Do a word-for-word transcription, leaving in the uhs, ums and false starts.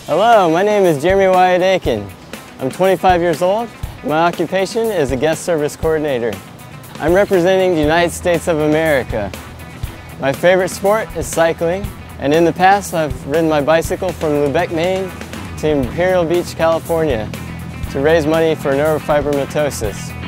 Hello, my name is Jeremy Wyatt Akin. I'm twenty-five years old. My occupation is a guest service coordinator. I'm representing the United States of America. My favorite sport is cycling, and in the past I've ridden my bicycle from Lubec, Maine to Imperial Beach, California to raise money for neurofibromatosis.